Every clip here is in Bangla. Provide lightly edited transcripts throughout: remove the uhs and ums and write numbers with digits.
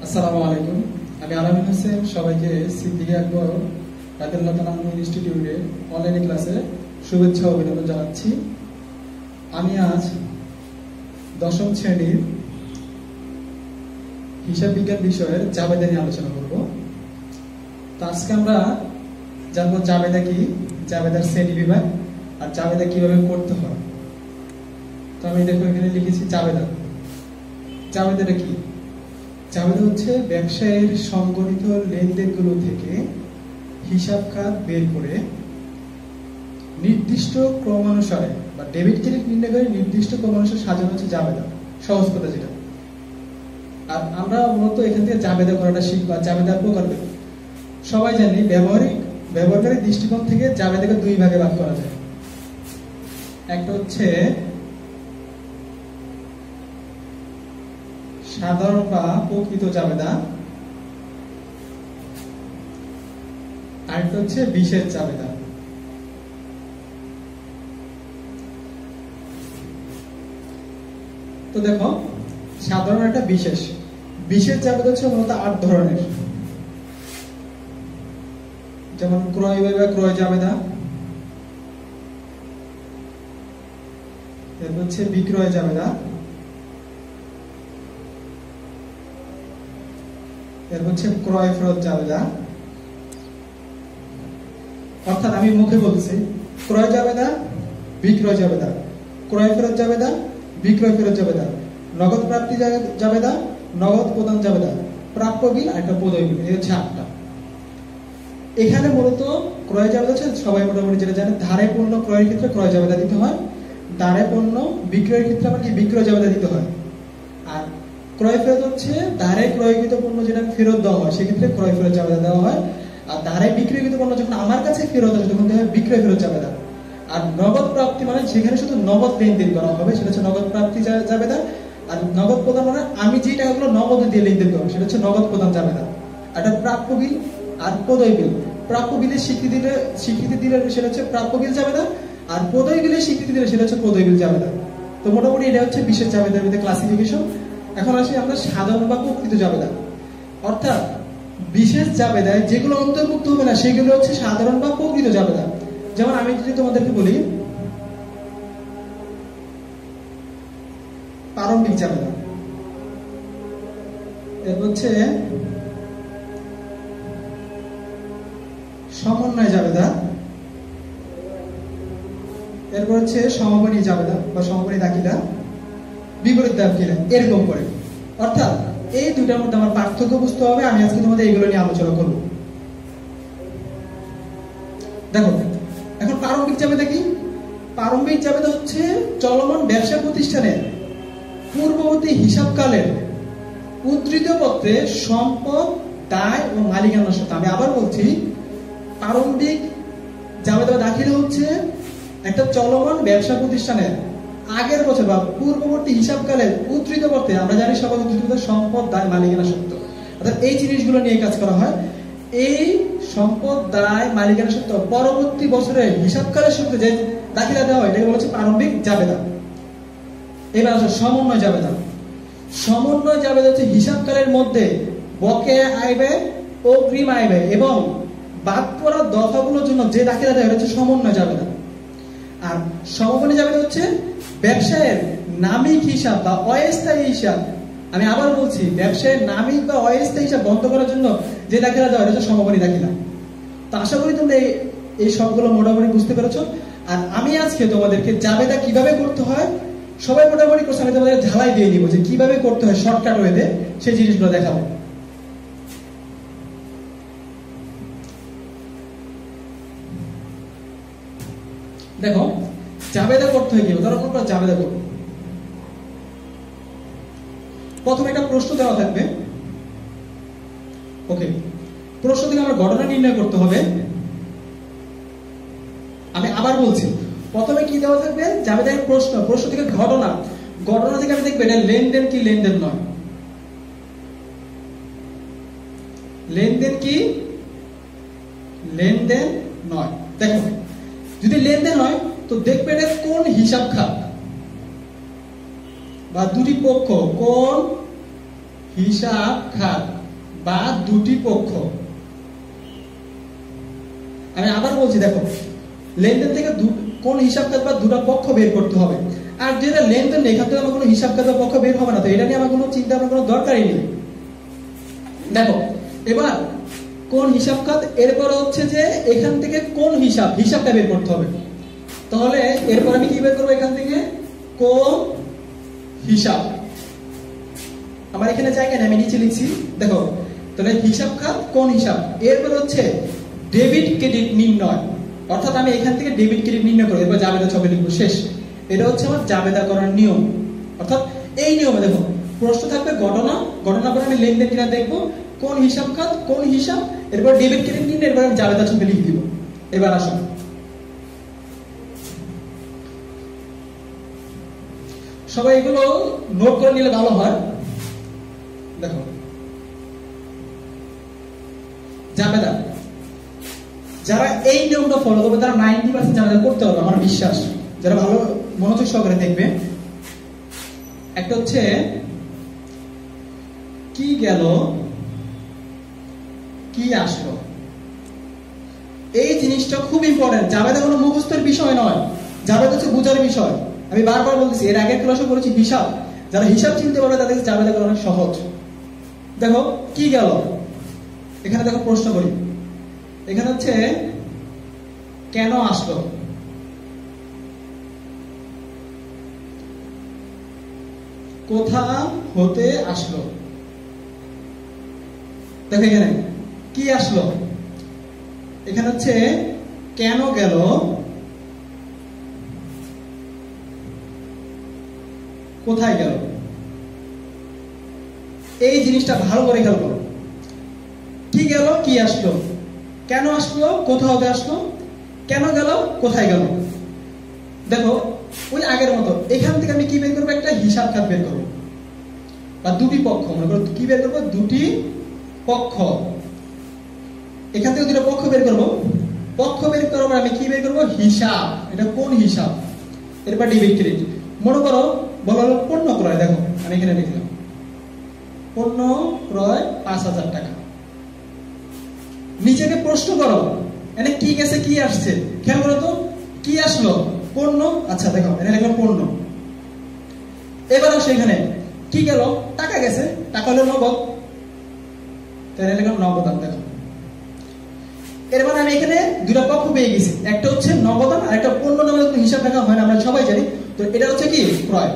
আসসালামু আলাইকুম। আমি আলামিন হোসেন। সবাইকে সিদ্দিকী আকবর রাদিয়াল্লাহু তাআলা আনহু ইনস্টিটিউটে অনলাইন ক্লাসে শুভেচ্ছা ও অভিনন্দন জানাচ্ছি। আমি আজ দশম শ্রেণীর হিসাব বিজ্ঞান বিষয়ের জাবেদা নিয়ে আলোচনা করব। তো আজকে আমরা জানবো জাবেদা কি, জাবেদার শ্রেণী বিভাগ আর জাবেদা কিভাবে করতে হয়। তো আমি দেখো এখানে লিখেছি জাবেদা। জাবেদাটা কি? জাবেদা হচ্ছে ব্যবসায়ের সংগঠিত লেনদেনগুলো থেকে হিসাব খাত বের করে নির্দিষ্ট ক্রমানুসারে বা ডেবিট ক্রেডিট নির্ণয় করে নির্দিষ্ট ক্রমানুসারে সাজানো হচ্ছে জাবেদা, সহজ কথা যেটা। আর আমরা মূলত এখান থেকে জাবেদা করাটা শিখবা। জাবেদার প্রকার সবাই জানি, ব্যবহারকারী দৃষ্টিকোণ থেকে জাবেদাকে দুই ভাগে ভাগ করা যায়। একটা হচ্ছে সাধারণ বা প্রকৃত জাবেদা, আরেকটা হচ্ছে বিশেষ জাবেদা। তো দেখো, সাধারণ একটা বিশেষ জাবেদা হচ্ছে মূলত 8 ধরনের। যেমন ক্রয় বা ক্রয় জাবেদা, এরপর হচ্ছে বিক্রয় জাবেদা, এরপর হচ্ছে ক্রয় ফেরত জাবেদা। অর্থাৎ আমি মুখে বলছি ক্রয় জাবেদা, বিক্রয় জাবেদা, ক্রয় ফেরত জাবেদা, বিক্রয় ফেরত জাবেদা, নগদ প্রাপ্তি জাবেদা, নগদ প্রদান জাবেদা, প্রাপ্য বিল আর একটা প্রদেয় বিল। এই হচ্ছে 8টা। এখানে মূলত ক্রয় জাবেদা হচ্ছে সবাই মোটামুটি যেটা জানে, ধারে পণ্য ক্রয়ের ক্ষেত্রে ক্রয় জাবেদা দিতে হয়, ধারে পণ্য বিক্রয়ের ক্ষেত্রে আমাকে বিক্রয় জাবেদা দিতে হয়। আর ক্রয় ফেরত হচ্ছে ধারে ক্রয়কৃত পণ্য যেটা ফেরত দেওয়া হয় সেক্ষেত্রে ক্রয় ফেরত জাবেদা দেওয়া হয়। আর ধারে বিক্রয়কৃত পণ্য যখন আমার কাছে ফেরত আসে তখন দেওয়া হয় বিক্রয় ফেরত জাবেদা। আর নগদ প্রাপ্তি মানে যেখানে শুধু নগদ লেনদেন করা হবে সেটা হচ্ছে নগদ প্রাপ্তি জাবেদা। আর নগদ প্রদান মানে আমি যে টাকাগুলো নগদ দিয়ে লেনদেন করবো সেটা হচ্ছে নগদ প্রদান জাবেদা। আর এটা প্রাপ্য বিল আর প্রদেয় বিল। প্রাপ্য বিলের স্বীকৃতি দিলে সেটা হচ্ছে প্রাপ্য বিল জাবেদা, আর প্রদেয় বিলের স্বীকৃতি দিলে সেটা হচ্ছে প্রদেয় বিল জাবেদা। তো মোটামুটি এটা হচ্ছে বিশেষ জাবেদার মধ্যে ক্লাসিফিকেশন। এখন আসি আমরা সাধারণ বা প্রকৃত জাবেদা। অর্থাৎ বিশেষ জাবেদায় যেগুলো অন্তর্ভুক্ত হবে না সেগুলো হচ্ছে সাধারণ বা প্রকৃত জাবেদা। যেমন আমি যদি তোমাদেরকে বলি প্রারম্ভিক জাবেদা, এরপর হচ্ছে সমন্বয় জাবেদা, এরপর হচ্ছে সমাপনী জাবেদা বা সমাপনী দাখিলা, বিপরীত দাখিলা, এরকম করে। অর্থাৎ এই দুটার মধ্যে আমার পার্থক্য বুঝতে হবে। আমি আজকে তোমাদের এইগুলো নিয়ে আলোচনা করব। দেখো, এখন প্রারম্ভিক জাবেদা কি? প্রারম্ভিক জাবেদা হচ্ছে চলমান ব্যবসা প্রতিষ্ঠানের পূর্ববর্তী হিসাবকালের উদ্ধৃত পত্রে সম্পদ, দায় ও মালিকানার সাথে। আমি আবার বলছি, প্রারম্ভিক জাবেদা দাখিলা হচ্ছে একটা চলমান ব্যবসা প্রতিষ্ঠানের আগের বছর বা পূর্ববর্তী হিসাবকালের উদ্ধৃত পত্রে, আমরা জানি সকল উদ্ধৃত সম্পদ, দায়, মালিকানা সত্ত্ব, অর্থাৎ এই জিনিসগুলো নিয়ে কাজ করা হয়। এই সম্পদ, দায়, মালিকানা সত্ত্ব পরবর্তী বছরের হিসাবকালের সূত্রে যে দাখিলা দেওয়া হয় এটাকে বলা হচ্ছে প্রারম্ভিক জাবেদা। এবার আসলে সমন্বয় জাবেদা। সমন্বয় জাবেদা হচ্ছে হিসাবকালের মধ্যে বকেয়া আয় ব্যয়, অগ্রিম আয় ব্যয় এবং বাদ পড়া দফাগুলোর জন্য যে দাখিলা দেওয়া হচ্ছে সমন্বয় জাবেদা। আর সমাপনী জাবেদা হচ্ছে ব্যবসায়ের নামিক হিসাব বা অস্থায়ী হিসাব। আমি আবার বলছি, ব্যবসায়ের নামিক বা অস্থায়ী হিসাব বন্ধ করার জন্য যে দাখিলা দেওয়া হচ্ছে সমাপনী দাখিলা। তো আশা করি তোমরা এই সবগুলো মোটামুটি বুঝতে পেরেছো। আর আমি আজকে তোমাদেরকে জাবেদা কিভাবে করতে হয় সবাই মোটামুটি করছে, আমি তোমাদের ঝালাই দিয়ে দিব যে কিভাবে করতে হয় শর্টকাট ওয়েতে, সেই জিনিসগুলো দেখাবো। দেখো, জাবেদা করতে হয় কিভাবে। ধরো আমরা জাবেদা করব, প্রথমে একটা প্রশ্ন দেওয়া থাকবে। ওকে, প্রশ্ন থেকে আমার ঘটনা নির্ণয় করতে হবে। আমি আবার বলছি, প্রথমে কি দেওয়া থাকবে? জাবেদার প্রশ্ন থেকে ঘটনা থেকে আমি দেখবো এটা লেনদেন কি লেনদেন নয়, লেনদেন কি লেনদেন নয়। দেখো, যদি লেনদেন হয় তো দেখবে এটা কোন হিসাব খাত বা দুটি পক্ষ কোন হিসাব খাত বা দুটি পক্ষ। আমি আবার বলছি, দেখো লেনদেন থেকে কোন হিসাব খাত বা দুটো পক্ষ বের করতে হবে। আর যেটা লেনদেন এখান থেকে আমার কোনো হিসাব খাত বা পক্ষ বের হবে না, তো এটা নিয়ে আমার কোনো চিন্তা আমার কোনো দরকারই নেই। দেখো এবার কোন হিসাব খাত, এরপর হচ্ছে যে এখান থেকে কোন হিসাবটা বের করতে হবে। তাহলে এরপর আমি কি বের করবো, এখান থেকে কোন হিসাব। আমার এখানে জায়গা নেই, আমি নিচে লিখছি, দেখো তাহলে হিসাব খাত কোন হিসাব। এরপর হচ্ছে ডেবিট ক্রেডিট নির্ণয়, অর্থাৎ আমি এখান থেকে ডেবিট ক্রেডিট নির্ণয় করবো, এরপর জাবেদা ছবি লিখবো, শেষ। এটা হচ্ছে আমার জাবেদা করার নিয়ম। অর্থাৎ এই নিয়মে দেখো প্রশ্ন থাকবে ঘটনা পরে আমি লেনদেন কিনা দেখবো, কোন হিসাব খাত কোন হিসাব, এরপর ডেবিট ক্রেডিট নির্ণয়, এরপর আমি জাবেদা ছবি লিখে দিব। এবার আসুন, সবাই এগুলো নোট করে নিলে ভালো হয়। দেখো জাবেদা, যারা এই নিয়মটা ফলো করবে তারা 90% জাবেদা করতে হবে আমার বিশ্বাস, যারা ভালো মনোযোগ সহকারে দেখবে। একটা হচ্ছে কি গেল কি আসলো, এই জিনিসটা খুব ইম্পর্টেন্ট। জাবেদা কোনো মুখস্থের বিষয় নয়, জাবেদা হচ্ছে বুঝার বিষয়। আমি বারবার বলতেছি, এর আগের ক্লাসে করেছি হিসাব, যারা হিসাব চিনতে পারবে তাদের জাবেদা করা অনেক সহজ। দেখো কি গেল, এখানে দেখো প্রশ্ন করি, এখানে হচ্ছে কেন আসলো, কোথা হতে আসলো। দেখো এখানে কি আসলো, এখানে হচ্ছে কেন গেল, কোথায় গেল। এই জিনিসটা ভালো করে খেয়াল করো, কি গেল কি আসলো, কেন আসলো কোথা হতে আসলো, কেন গেল কোথায় গেল। দেখো ওই আগের মতো এখান থেকে আমি কি বের করবো, একটা হিসাব খাত বের করবো বা দুটি পক্ষ, মনে করো কি বের করবো, দুটি পক্ষ। এখান থেকে দুটো পক্ষ বের করবো, পক্ষ বের করার পর আমি কি বের করবো, হিসাব, এটা কোন হিসাব, এরপর ডেবিট ক্রেডিট। মনে করো বলা হলো পণ্য ক্রয়, দেখো আমি এখানে লিখলাম পণ্য ক্রয় 5,000 টাকা। নিজেকে প্রশ্ন করো এখানে কি গেছে কি আসছে, খেয়াল করো তো কি আসলো, পণ্য। আচ্ছা দেখো এখানে লিখলাম পণ্য। এবার আসো এখানে কি গেল, টাকা গেছে, টাকা হলো নগদ, তাই লিখলাম নগদান। দেখো এরপর আমি এখানে দুটো পক্ষ পেয়ে গেছি, একটা হচ্ছে নগদান আর একটা পণ্য নামে হিসাব রাখা হয় না, আমরা সবাই জানি। তো এটা হচ্ছে কি ক্রয়।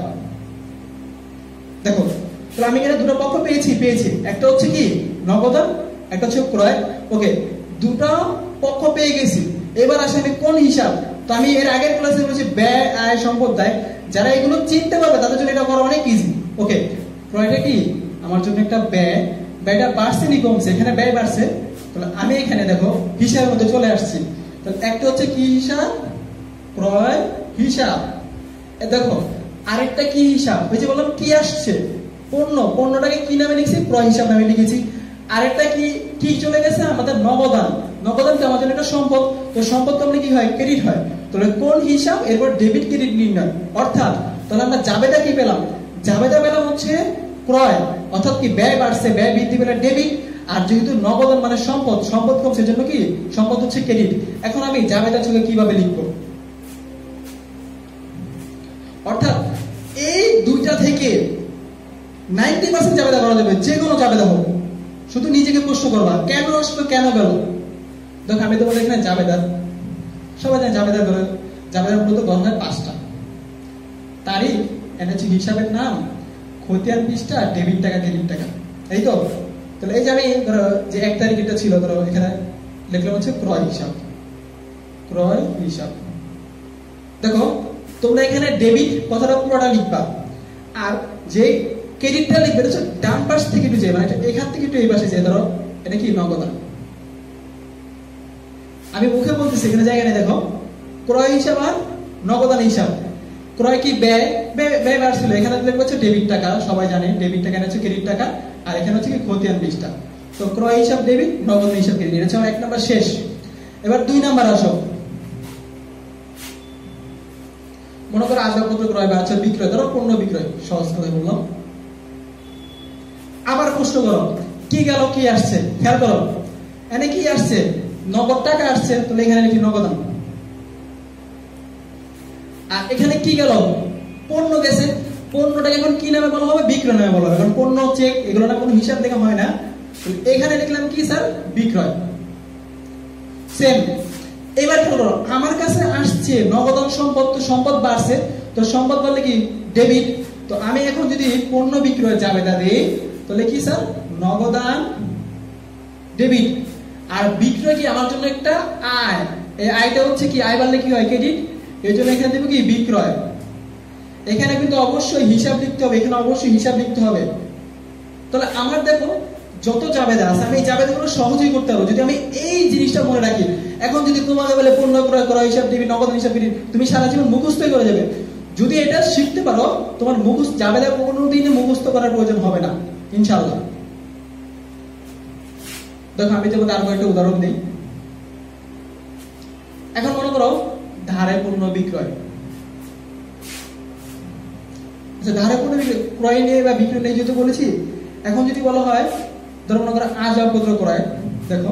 দেখো তাহলে আমি এখানে দুটো পক্ষ পেয়েছি, একটা হচ্ছে কি নগদান, একটা হচ্ছে ক্রয়। ওকে, দুটো পক্ষ পেয়ে গেছি। এবার আসে আমি কোন হিসাব। তো আমি এর আগের ক্লাসে বলেছি ব্যয় আয় সম্পদ দায়, যারা এগুলো চিনতে পারবে তাদের জন্য এটা করা অনেক ইজি। ওকে, ক্রয়টা কি আমার জন্য একটা ব্যয়, ব্যয়টা বাড়ছে নি কমছে, এখানে ব্যয় বাড়ছে। তাহলে আমি এখানে দেখো হিসাবের মধ্যে চলে আসছি। তাহলে একটা হচ্ছে কি হিসাব, ক্রয় হিসাব। দেখো আরেকটা কি হিসাব, ওই যে বললাম কি আসছে পণ্য, পণ্যটাকে কি নামে লিখছি, ক্রয় হিসাব নামে লিখেছি। আরেকটা কি ঠিক চলে গেছে আমাদের নগদান, নগদান কি আমার জন্য একটা সম্পদ, তো সম্পদ কমলে কি হয়, ক্রেডিট হয়। তাহলে কোন হিসাব, এরপর ডেবিট ক্রেডিট নির্ণয়। অর্থাৎ তাহলে আমরা জাবেদা কি পেলাম, জাবেদা পেলাম হচ্ছে ক্রয়, অর্থাৎ কি ব্যয় বাড়ছে, ব্যয় বৃদ্ধি পেলে ডেবিট। আর যেহেতু নগদান মানে সম্পদ, সম্পদ কমছে জন্য কি সম্পদ হচ্ছে ক্রেডিট। এখন আমি জাবেদা ছকে কিভাবে লিখবো, অর্থাৎ এই দুইটা থেকে 90% জাবেদা করা যাবে, যে কোনো জাবেদা হোক। শুধু নিজেকে প্রশ্ন করবা কেন আসলো কেন গেল। দেখো আমি তোমাদের এখানে জাবেদা, সবাই জানে জাবেদা করে, জাবেদার মূলত গণ হয় 5টা। তারিখ, এনে হচ্ছে হিসাবের নাম, খতিয়ান পৃষ্ঠা, ডেবিট টাকা ক্রেডিট টাকা, এই তো। তাহলে এই যে আমি ধরো যে 1 তারিখ এটা ছিল, ধরো এখানে লিখলাম হচ্ছে ক্রয় হিসাব, ক্রয় হিসাব। দেখো তোমরা এখানে ডেবিট কথাটা পুরোটা লিখবা, আর যে ক্রেডিটটা লিখবে এটা ডান পাশ থেকে একটু যে, মানে এখান থেকে একটু এই পাশে যে, ধরো এটা কি নগদান। আমি মুখে বলতেছি, এখানে জায়গা নেই। দেখো ক্রয় হিসাব আর নগদান হিসাব। ক্রয় কি ব্যয়, ব্যয় বাড়ছিল, এখানে লিখবে হচ্ছে ডেবিট টাকা, সবাই জানে ডেবিট টাকা হচ্ছে ক্রেডিট টাকা, আর এখানে হচ্ছে কি খতিয়ান পৃষ্ঠা। তো ক্রয় হিসাব ডেবিট, নগদান হিসাব ক্রেডিট, এটা হচ্ছে আমার 1 নাম্বার শেষ। এবার 2 নাম্বার আসো। মনে করো আসবাবপত্র ক্রয় বা বিক্রয়, ধরো পণ্য বিক্রয়, সহজ করে বললাম। আবার প্রশ্ন করো কি গেল কি আসছে, খেয়াল করো এখানে কি আসছে, নগদ টাকা আসছে, তাহলে এখানে লিখি নগদান। আর এখানে কি গেল, পণ্য গেছে, পণ্যটাকে এখন কি নামে বলা হবে, বিক্রয় নামে বলা হবে, কারণ পণ্য চেক এগুলো না কোনো হিসাব দেখা হয় না, এখানে লিখলাম কি স্যার, বিক্রয়। সেম এবার কি করো, আমার কাছে আসছে নগদান সম্পদ, তো সম্পদ বাড়ছে, তো সম্পদ বললে কি ডেবিট, তো আমি এখন যদি পণ্য বিক্রয় জাবেদা দিই তাহলে কি স্যার, নগদান ডেবিট। আর বিক্রয় কি আমার জন্য একটা আয়, এই আয়টা হচ্ছে কি, আয় বাড়লে কি হয় ক্রেডিট, এই জন্য এখানে দেবো কি বিক্রয়। এখানে কিন্তু অবশ্যই হিসাব লিখতে হবে, এখানে অবশ্যই হিসাব লিখতে হবে। তাহলে আমার দেখো যত জাবেদা আছে আমি এই জাবেদাগুলো সহজেই করতে পারবো যদি আমি এই জিনিসটা মনে রাখি। এখন যদি তোমাকে বলে পণ্য ক্রয় করা, হিসাব দিবি, নগদ হিসাব দিবি, তুমি সারা জীবন মুখস্থই করে যাবে। যদি এটা শিখতে পারো তোমার মুখস্থ জাবেদা কোনোদিনই মুখস্থ করার প্রয়োজন হবে না ইনশাআল্লাহ। দেখো আমি তোমাদের আরো একটা উদাহরণ দিই। এখন মনে করো ধারে পণ্য বিক্রয়, আচ্ছা ধারে পণ্য ক্রয় নিয়ে বা বিক্রয় নিয়ে যেহেতু বলেছি, এখন যদি বলা হয় ধরো মনে করো আসবাবপত্র ক্রয়, দেখো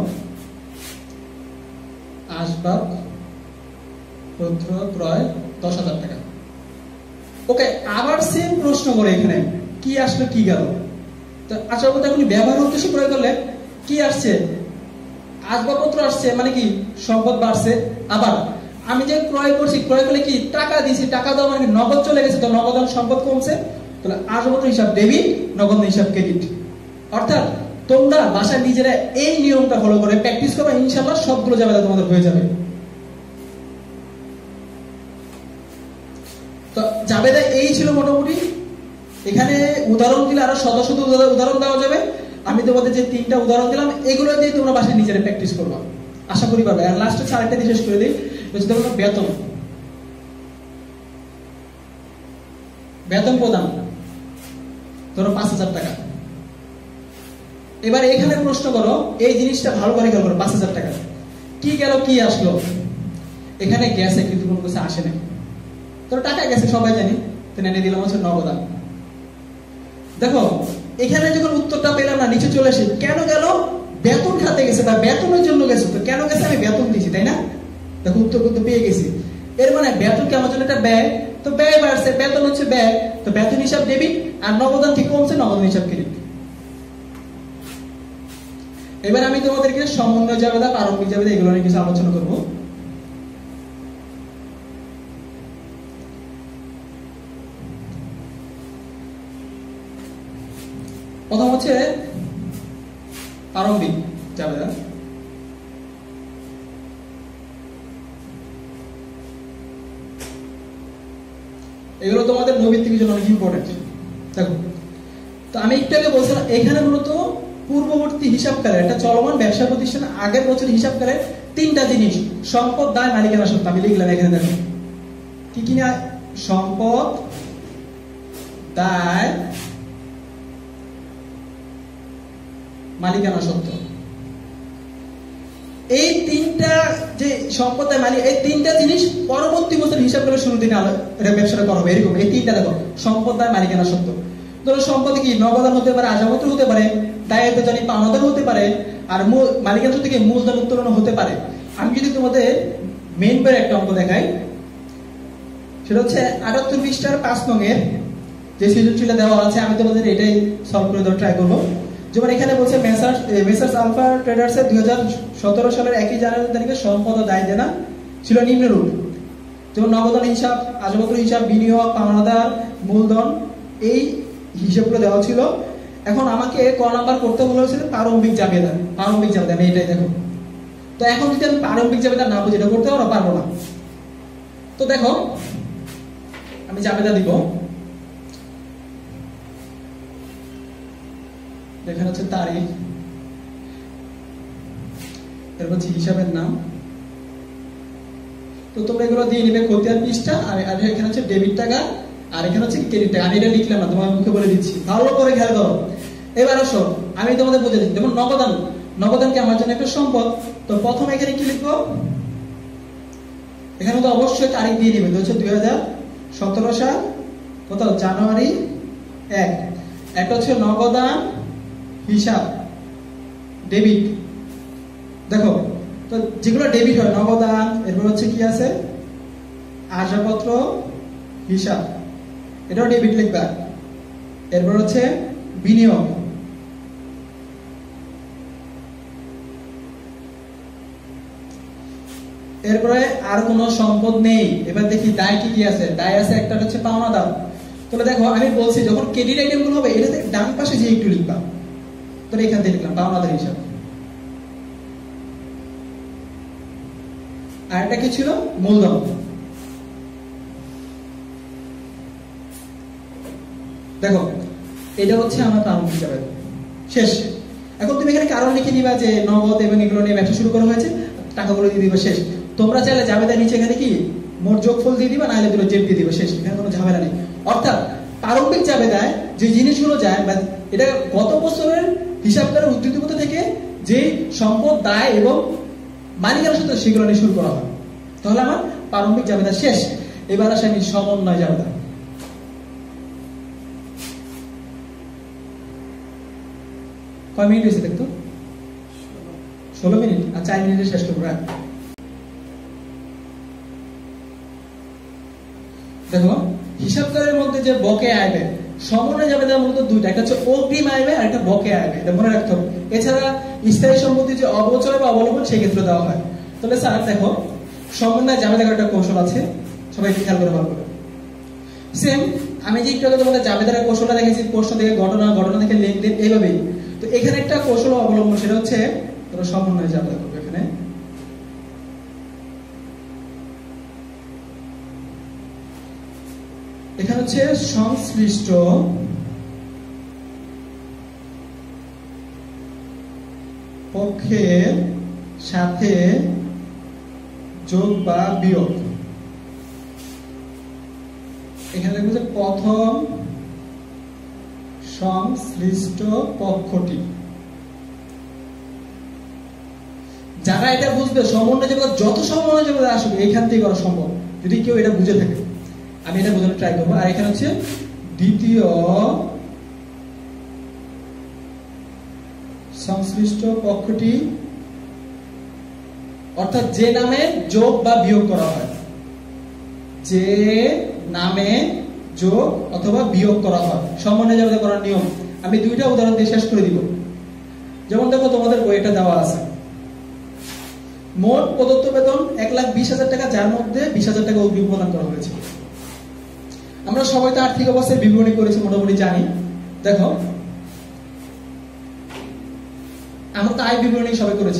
আসবাবপত্র ক্রয় 10,000 টাকা। ওকে, আবার সেম প্রশ্ন করে এখানে কি আসলো কি গেল, তো আসবাবপত্র এখন ব্যবহার উদ্দেশ্যে ক্রয় করলে কি আসছে, আসবাবপত্র আসছে, মানে কি সম্পদ বাড়ছে। আবার আমি যে ক্রয় করছি, ক্রয় করলে কি টাকা দিয়েছি, টাকা দেওয়া মানে নগদ চলে গেছে, তো নগদান সম্পদ কমছে, তাহলে আসবাবপত্র হিসাব ডেবিট, নগদ হিসাব ক্রেডিট। অর্থাৎ তোমরা বাসায় নিজেরা এই নিয়মটা ফলো করে প্র্যাকটিস করো, ইনশাআল্লাহ সবগুলো জাবেদা তোমাদের হয়ে যাবে। তো জাবেদা এই ছিল মোটামুটি। এখানে উদাহরণ দিলে আরো শত শত উদাহরণ দেওয়া যাবে। আমি তোমাদের যে 3টা উদাহরণ দিলাম এগুলো দিয়ে তোমরা বাসায় নিজেরা প্র্যাকটিস করবা, আশা করি পারবে। আর লাস্টে আরেকটা দিয়ে শেষ করে দিই, দেখো বেতন, বেতন প্রদান ধরো 5,000 টাকা। এবার এখানে প্রশ্ন করো, এই জিনিসটা ভালো করে খেয়াল করো, 5,000 টাকা কি গেল কি আসলো, এখানে গেছে কিন্তু কোনো কিছু আসে না, তোর টাকা গেছে সবাই জানি, তো এনে দিলাম হচ্ছে নগদান। দেখো এখানে যখন উত্তরটা পেলাম না, নিচে চলে আসি, কেন গেল, বেতন খাতে গেছে বা বেতনের জন্য গেছে, তো কেন গেছে, আমি বেতন দিয়েছি তাই না, দেখো উত্তর কিন্তু পেয়ে গেছি। এর মানে বেতন কি আমার জন্য একটা ব্যয়, তো ব্যয় বাড়ছে, বেতন হচ্ছে ব্যয়, তো বেতন হিসাব ডেবিট, আর নগদান ঠিক কমছে, নগদান হিসাব ক্রেডিট। এবার আমি তোমাদেরকে সমন্বয় জাবেদা, প্রারম্ভিক জাবেদা এগুলো নিয়ে কিছু আলোচনা করব। প্রথম হচ্ছে প্রারম্ভিক জাবেদা। এগুলো তোমাদের নৈতিকের জন্য অনেক ইম্পর্টেন্ট। দেখো তো আমি একটু আগে বলছিলাম এখানে মূলত পূর্ববর্তী হিসাবকালের একটা চলমান ব্যবসা প্রতিষ্ঠান আগের বছর হিসাবকালের 3টা জিনিস, সম্পদ, দায়, মালিকানা সত্ত্ব, আমি লিখলাম এখানে। দেখো কি কি না, সম্পদ, দায়, মালিকানা সত্ত্ব। এই 3টা যে সম্পদ, দায়, মালিক, এই 3টা জিনিস পরবর্তী বছর হিসাব করে শুরু দিনে ব্যবসাটা করা হবে। এরকম এই 3টা দেখো, সম্পদ, দায়, মালিকানা সত্ত্ব। ধরো সম্পদ কি নগদান হতে পারে, আসবাবপত্র হতে পারে, দায় বেতন পাওনাদার হতে পারে, আর মালিকানা সত্ত্ব থেকে মূলধন উত্তোলন হতে পারে। আমি যদি তোমাদের মেইন বইয়ের একটা অঙ্ক দেখাই, সেটা হচ্ছে 78 পৃষ্ঠার 5 নংয়ের যে সৃজনশীলটা দেওয়া আছে, আমি তোমাদের এটাই সলভ করে দেওয়ার ট্রাই করবো। যেমন এখানে বলছে মেসার্স আলফা ট্রেডার্সের 2017 সালের 1 জানুয়ারি তারিখে সম্পদ ও দায় দেনা ছিল নিম্নরূপ। যেমন নগদান হিসাব, আসবাবপত্র হিসাব, বিনিয়োগ, পাওনাদার, মূলধন, এই হিসাবগুলো দেওয়া ছিল। এখন আমাকে ক নাম্বার করতে বলা হয়েছিল প্রারম্ভিক জাবেদা। প্রারম্ভিক জাবেদা আমি এটাই দেখো। তো এখন যদি আমি প্রারম্ভিক জাবেদা না বুঝি, এটা করতে পারবো না। তো দেখো আমি জাবেদা দিব, এখানে হচ্ছে তারিখ, এরপর হচ্ছে হিসাবের নাম। তো তোমরা এগুলো দিয়ে নিবে খতিয়ান পৃষ্ঠা, আর এখানে হচ্ছে ডেবিট টাকা, আর এখানে হচ্ছে ক্রেডিট টাকা। আমি এটা লিখলাম না, তোমার মুখে বলে দিচ্ছি, ভালো করে খেয়াল করো। এবার আসো আমি তোমাদের বুঝে দিচ্ছি। যেমন নগদান, নগদান কি আমার জন্য একটা সম্পদ, তো প্রথমে এখানে কি লিখবো, এখানে তো অবশ্যই তারিখ দিয়ে নিবে, তো হচ্ছে 2017 সাল কত জানুয়ারি 1। একটা হচ্ছে নগদান হিসাব, ডেবিট। দেখো তো যেগুলো ডেবিট হয়, নগদান, এরপর হচ্ছে কি আছে, আসবাবপত্র, হিসাব, এটাও ডেবিট লিখবা। এরপর হচ্ছে বিনিয়োগ, এরপরে আর কোনো সম্পদ নেই। এবার দেখি দায় কি কি আছে। দায় আছে, একটা হচ্ছে পাওনা দাম। তাহলে দেখো আমি বলছি যখন ক্রেডিট আইটেম গুলো হবে এটাতে ডান পাশে যে একটু লিখবা, তাহলে এখান থেকে লিখলাম পাওনাদার হিসাব। আর এটা কি ছিল, মূলধন। দেখো এটা হচ্ছে আমার প্রারম্ভিক হিসাবে শেষ। এখন তুমি এখানে কারণ লিখে নিবা যে নগদ এবং এগুলো নিয়ে ব্যবসা শুরু করা হয়েছে, টাকাগুলো দিয়ে দিবা, শেষ। তোমরা চাইলে জাবেদার নিচে এখানে কি মোট যোগফল দিয়ে দিবা, নাহলে দুটো জেড দিয়ে দিবা, শেষ। এখানে কোনো ঝামেলা নেই। অর্থাৎ প্রারম্ভিক জাবেদায় যে জিনিসগুলো যায়, এটা গত বছরের হিসাবকারের উদ্ধৃতিপত্র থেকে যে সম্পদ, দায় এবং মালিকানার সাথে সেগুলো নিয়ে শুরু করা হয়। তাহলে আমার প্রারম্ভিক জাবেদা শেষ। এবার আসে আমি সমন্বয় জাবেদা। কয় মিনিট হয়েছে দেখতো? 16 মিনিট। আর 4 মিনিটে শেষ করবো। দেখো হিসাবকারের মধ্যে যে বকেয়া আয় ব্যয়, সমন্বয় জাবেদার মূলত দুইটা, একটা হচ্ছে অগ্রিম আয় ব্যয় আর একটা বকেয়া আয় ব্যয়, এটা মনে রাখতে হবে। এছাড়া স্থায়ী সম্পত্তি যে অবচয় বা অবলম্বন সেই ক্ষেত্রে দেওয়া হয়। তাহলে স্যার দেখো সমন্বয় জাবেদার একটা কৌশল আছে, সবাই একটু খেয়াল করে ভালো করে। সেম আমি যে একটু আগে তোমাদের জাবেদারের কৌশলটা দেখেছি, প্রশ্ন থেকে ঘটনা, ঘটনা থেকে লেনদেন, এইভাবেই। তো এখানে একটা কৌশল অবলম্বন, সেটা হচ্ছে তোমরা সমন্বয় জাবেদা করবে। এখানে এখানে হচ্ছে সংশ্লিষ্ট পক্ষের সাথে যোগ বা বিয়োগ। এখানে দেখবো যে প্রথম সংশ্লিষ্ট পক্ষটি। যারা এটা বুঝবে, সমন্বয় জাবেদা যত সমন্বয় জাবেদা আসবে এখান থেকে করা সম্ভব, যদি কেউ এটা বুঝে থাকে। আমি এটা বোঝানোর ট্রাই করবো। আর এখানে হচ্ছে দ্বিতীয় সংশ্লিষ্ট পক্ষটি, অর্থাৎ যে নামে যোগ বা বিয়োগ করা হয়, যে নামে যোগ অথবা বিয়োগ করা হয় সমন্বয় জাবেদা করার নিয়ম। আমি দুইটা উদাহরণ দিয়ে শেষ করে দিব। যেমন দেখো তোমাদের বইটা দেওয়া আছে, মোট প্রদত্ত বেতন 1,20,000 টাকা, যার মধ্যে 20,000 টাকা অগ্রিম প্রদান করা হয়েছে। আমরা সবাই তো আর্থিক অবস্থায় বিবরণী করেছি, মোটামুটি জানি। দেখো আমরা তো আয় বিবরণী সবাই করেছি।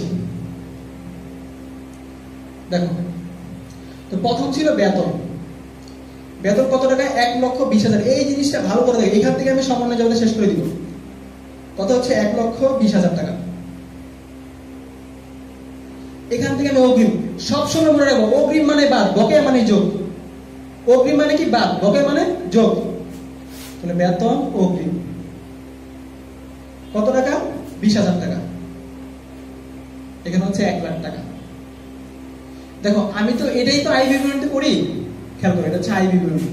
দেখো তো প্রথম ছিল বেতন। বেতন কত টাকা? 1,20,000। এই জিনিসটা ভালো করে দেখো, এখান থেকে আমি সমন্বয় জাবেদা শেষ করে দিব। কত হচ্ছে? 1,20,000 টাকা। এখান থেকে আমি অগ্রিম, সবসময় মনে রাখবো অগ্রিম মানে বাদ, বকেয়া মানে যোগ। অগ্রিম মানে কি? বাদ, বকেয়া মানে যোগ। তাহলে বেতন অগ্রিম কত টাকা? 20,000 টাকা। এখানে হচ্ছে 1,00,000 টাকা। দেখো আমি তো এটাই তো আয় বিবরণীতে করি, খেয়াল করো, এটা হচ্ছে আয় বিবরণী।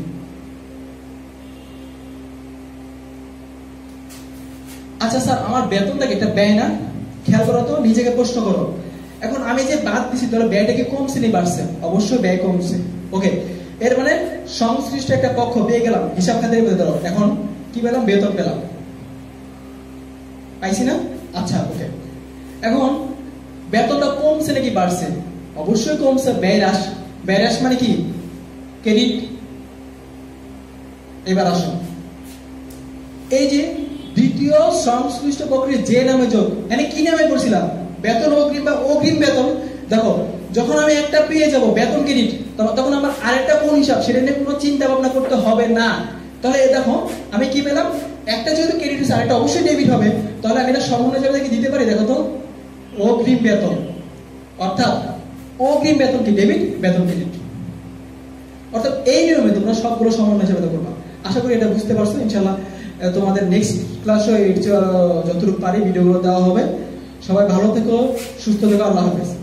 আচ্ছা স্যার আমার বেতনটা কি এটা ব্যয় না? খেয়াল করো তো, নিজেকে প্রশ্ন করো। এখন আমি যে বাদ দিছি, তাহলে ব্যয়টা কি কমছে না বাড়ছে? অবশ্যই ব্যয় কমছে। ওকে, এর মানে সংশ্লিষ্ট একটা পক্ষ পেয়ে গেলাম, হিসাব খাতে ধরো। এখন কি পেলাম? বেতন পেলাম, পাইছি না? আচ্ছা ওকে, এখন বেতনটা কমছে নাকি বাড়ছে? অবশ্যই কমছে। ব্যয় হ্রাস, ব্যয় হ্রাস মানে কি? ক্রেডিট। এবার আসো, এই যে দ্বিতীয় সংশ্লিষ্ট পক্ষের যে নামে যোগ, মানে কি নামে করছিলাম? বেতন অগ্রিম বা অগ্রিম বেতন। দেখো যখন আমি একটা পেয়ে যাব বেতন ক্রেডিট, তখন আমার আরেকটা কোন হিসাব, সেটা নিয়ে কোনো চিন্তা ভাবনা করতে হবে না। তাহলে দেখো আমি কি পেলাম? একটা যেহেতু ক্রেডিট হচ্ছে, আরেকটা অবশ্যই ডেবিট হবে। তাহলে আমি এটা সমন্বয় জাবেদা কি দিতে পারি? দেখো তো, অগ্রিম বেতন, অর্থাৎ অগ্রিম বেতন কি? ডেবিট, বেতন ক্রেডিট। অর্থাৎ এই নিয়মে তোমরা সবগুলো সমন্বয় জাবেদা করবা। আশা করি এটা বুঝতে পারছো। ইনশাআল্লাহ তোমাদের নেক্সট ক্লাসে যতটুকু পারি ভিডিওগুলো দেওয়া হবে। সবাই ভালো থেকো, সুস্থ থেকো। আল্লাহ হাফেজ।